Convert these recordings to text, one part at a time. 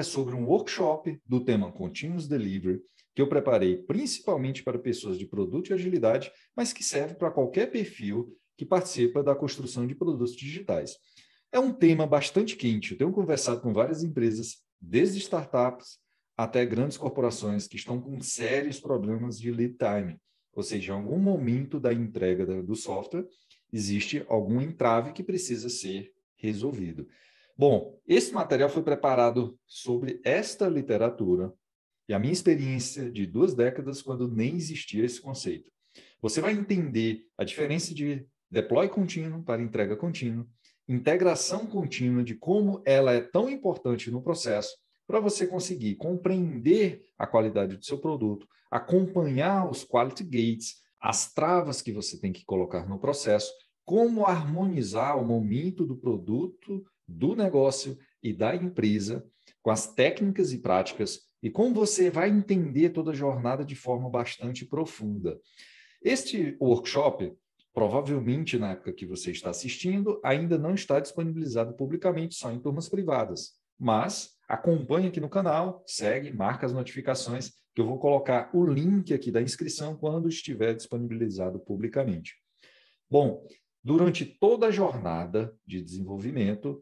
sobre um workshop do tema Continuous Delivery, que eu preparei principalmente para pessoas de produto e agilidade, mas que serve para qualquer perfil que participa da construção de produtos digitais. É um tema bastante quente. Eu tenho conversado com várias empresas, desde startups até grandes corporações que estão com sérios problemas de lead time. Ou seja, em algum momento da entrega do software, existe algum entrave que precisa ser resolvido. Bom, esse material foi preparado sobre esta literatura e a minha experiência de 2 décadas quando nem existia esse conceito. Você vai entender a diferença de deploy contínuo para entrega contínua, integração contínua, de como ela é tão importante no processo para você conseguir compreender a qualidade do seu produto, acompanhar os quality gates, as travas que você tem que colocar no processo, como harmonizar o momento do produto, do negócio e da empresa com as técnicas e práticas e como você vai entender toda a jornada de forma bastante profunda. Este workshop, provavelmente na época que você está assistindo, ainda não está disponibilizado publicamente, só em turmas privadas. Mas acompanhe aqui no canal, segue, marca as notificações, que eu vou colocar o link aqui da inscrição quando estiver disponibilizado publicamente. Bom, durante toda a jornada de desenvolvimento,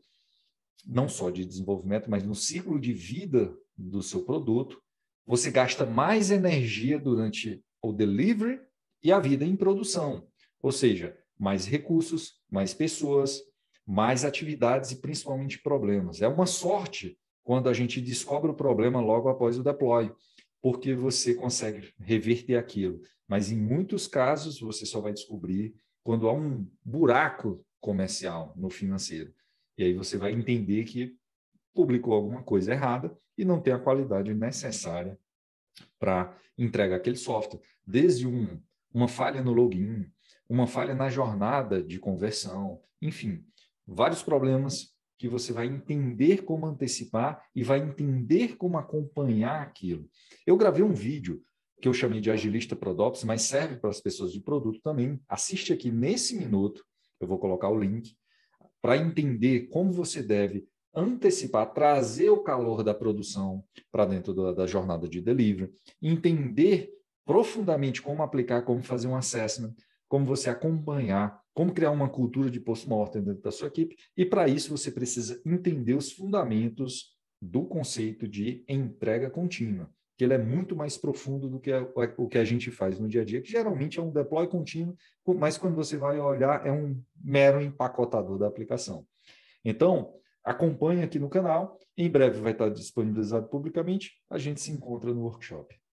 não só de desenvolvimento, mas no ciclo de vida do seu produto, você gasta mais energia durante o delivery e a vida em produção. Ou seja, mais recursos, mais pessoas, mais atividades e principalmente problemas. É uma sorte quando a gente descobre o problema logo após o deploy, porque você consegue reverter aquilo. Mas em muitos casos você só vai descobrir quando há um buraco comercial no financeiro. E aí você vai entender que publicou alguma coisa errada e não tem a qualidade necessária para entregar aquele software. Desde uma falha no login, uma falha na jornada de conversão, enfim, vários problemas que você vai entender como antecipar e vai entender como acompanhar aquilo. Eu gravei um vídeo que eu chamei de Agilista ProDops, mas serve para as pessoas de produto também. Assiste aqui nesse minuto, eu vou colocar o link, para entender como você deve antecipar, trazer o calor da produção para dentro da jornada de delivery, entender profundamente como aplicar, como fazer um assessment, como você acompanhar, como criar uma cultura de post-mortem dentro da sua equipe, e para isso você precisa entender os fundamentos do conceito de entrega contínua, que ele é muito mais profundo do que o que a gente faz no dia a dia, que geralmente é um deploy contínuo, mas quando você vai olhar, é um mero empacotador da aplicação. Então, acompanhe aqui no canal, em breve vai estar disponibilizado publicamente, a gente se encontra no workshop.